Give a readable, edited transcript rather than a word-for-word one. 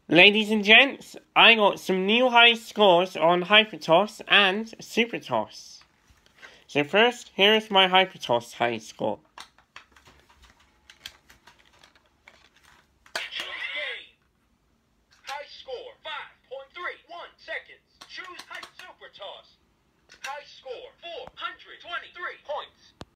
Ladies and gents, I got some new high scores on Hypertoss and Supertoss. So first, here's my Hypertoss high score.